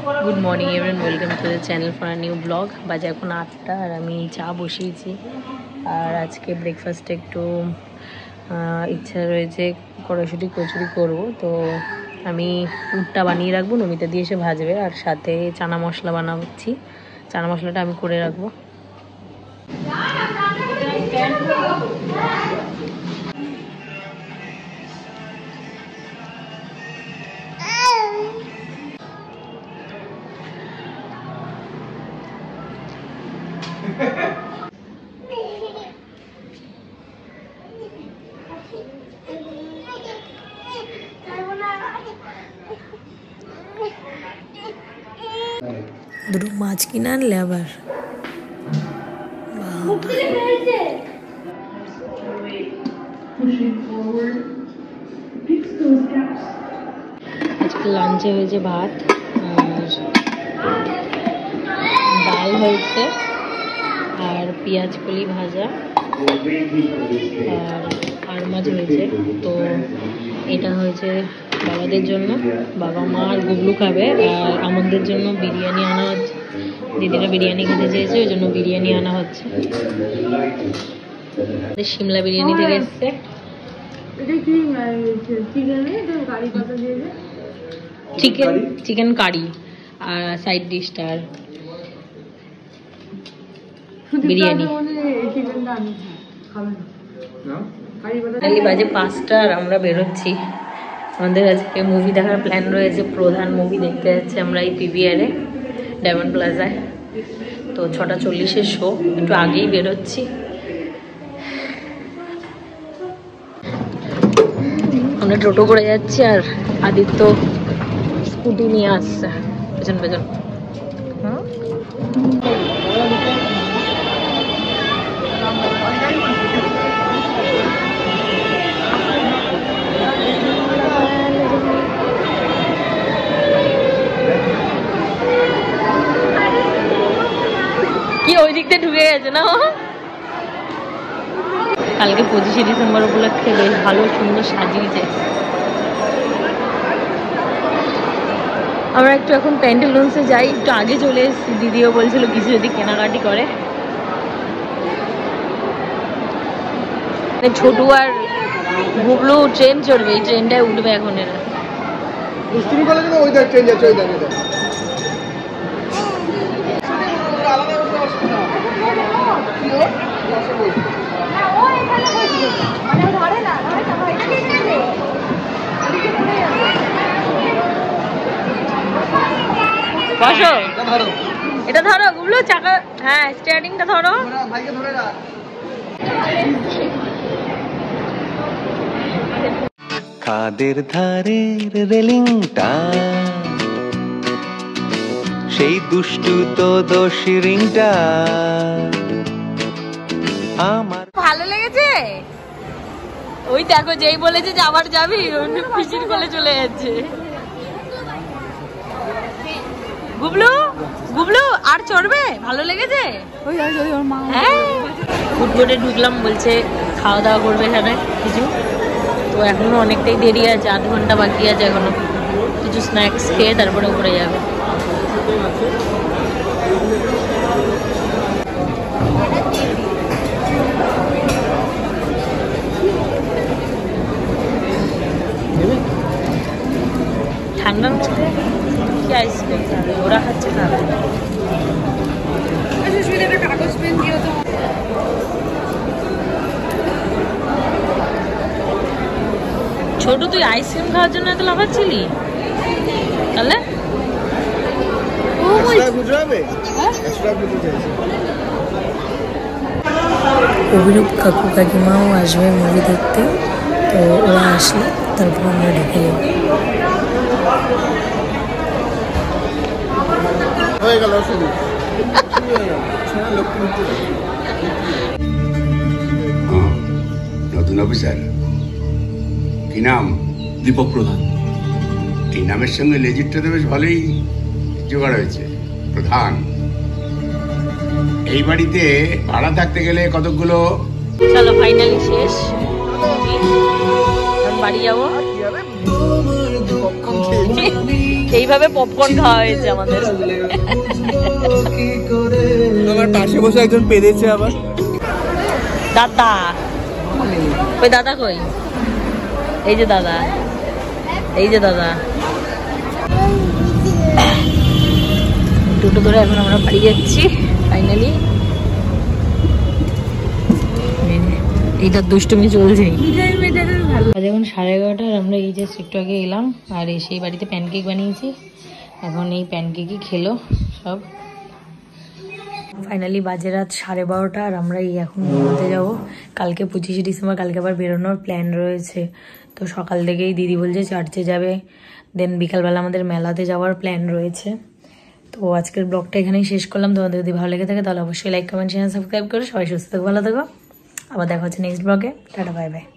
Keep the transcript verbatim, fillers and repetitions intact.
Good morning everyone, welcome to the channel for a new blog. बाजे এখন আটটা আর আমি চা বসিয়েছি। আর আজকে ব্রেকফাস্টে একটু ইচ্ছা রয়েছে কড়াইশুঁটি কচুরি করব, তো আমি পুরটা বানিয়ে রাখবো, নমিতা দিয়ে এসে ভাজবে। আর সাথে চানা মশলা বানাচ্ছি, চানা মশলাটা আমি করে রাখবো। দুটো মাছ কিনে আনলে আবার আজকে লাঞ্চে হয়েছে ভাত আর ডাল হয়েছে আর পেঁয়াজ কলি ভাজা আর আর মাছ হয়েছে। তো এটা হয়েছে বাবাদের জন্য, বাবা মা আর গুবলু খাবে। আর আমাদের জন্য বিরিয়ানি আনা হচ্ছে, দিদিরা বিরিয়ানি খেতে চেয়েছে, ওই জন্য বিরিয়ানি আনা হচ্ছে। শিমলা বিরিয়ানি থেকে এসছে। চিকেন চিকেন কারি আর সাইড ডিশটা আর বিরিয়ানি। বাজে পাঁচটা আর আমরা বেরোচ্ছি। আমাদের আজকে মুভি দেখার প্ল্যান রয়েছে, প্রধান মুভি দেখতে যাচ্ছি আমরা এই পিভিআরে ডায়মন্ড প্লাজায়। তো ছটা চল্লিশের শো, একটু আগেই বেরোচ্ছি। আমরা টোটো করে যাচ্ছি আর আদিত্য স্কুটি নিয়ে আসছে পেছন পেছন। কি ওই দিক দিয়ে ঢুকে গেছে না? কালকে পঁচিশে ডিসেম্বর উপলক্ষে বেশ ভালো সুন্দর সাজিয়েছে। আমরা একটু এখন প্যান্টালুন্সে যাই, একটু আগে চলে এসেছি। দিদিও বলছিল কিছু যদি কেনাকাটি করে। ছোটু আর গুবলু ট্রেন চড়বে, এই ট্রেনটায় উঠবে এখন এরা। বসো, এটা ধরো গুবলু, চাকা, হ্যাঁ স্টিয়ারিংটা ধরো। খাদের ধারের রেলিংটা সেই দুষ্টু তো দোষী রিংটা আমার ভালো লেগেছে। ওই দেখো, যেই বলেছে যে আবার যাবি, পিসির কোলে চলে যাচ্ছে। গুবলু গুবলু আর চড়বে? ভালো লেগেছে? হ্যাঁ, ফুটবোটে ঢুকলাম, বলছে খাওয়া দাওয়া করবে এখানে কিছু। তো এখনো অনেকটাই দেরি আছে, আধ ঘন্টা বাকি আছে এখনো। কিছু স্ন্যাক্স খেয়ে তারপরে উপরে যাবে। ঠান্ডা কি আইসক্রিম খাবে? ওরা খাচ্ছে খাবে। ছোট, তুই আইসক্রিম খাওয়ার জন্য এত লাফাচ্ছিলি? তাহলে অভিরূপ কাকু কাকিমাও আসবে মুভি দেখতে, তো ওরা আসলে তারপর আমরা ঢুকে যাবো। নতুন অফিসার কি নাম? দীপক প্রধান। এই নামের সঙ্গে লেজিটটা তো বেশ ভালোই জোগাড় হয়েছে। প্রধান, এই বাড়িতে ভাড়া থাকতে গেলে কতগুলো। চলো ফাইনালি শেষ, বাড়ি যাবো। এইভাবে পপকর্ন খাওয়া হয়েছে আমাদের। আমার পাশে বসে একজন পেরেছে আবার। দাদা ওই দাদা কই? এই যে দাদা, এই যে দাদা। টোটো ধরে এখন আমরা বাড়ি যাচ্ছি ফাইনালি। এইটা দুষ্টুমি চলছে। এখন সাড়ে এগারোটা, আর আমরা এই জাস্ট একটু আগে এলাম, আর এসে বাড়িতে প্যানকেক বানিয়েছি। এখন এই প্যানকেকই খেলো সব। ফাইনালি বাজে রাত সাড়ে বারোটা, আর আমরা এই এখন ঘুমাতে যাবো। কালকে পঁচিশে ডিসেম্বর, কালকে আবার বেরোনোর প্ল্যান রয়েছে। তো সকাল থেকেই দিদি বলছে চার্চে যাবে, দেন বিকালবেলা আমাদের মেলাতে যাওয়ার প্ল্যান রয়েছে। তো আজকের ব্লগটা এখানেই শেষ করলাম। তোমাদের যদি ভালো লেগে থাকে তাহলে অবশ্যই লাইক, কমেন্ট, শেয়ার, সাবস্ক্রাইব করো। সবাই সুস্থ থাকো, ভালো থাকো। আবার দেখা হচ্ছে নেক্সট ব্লগে। টাটা, বাই বাই।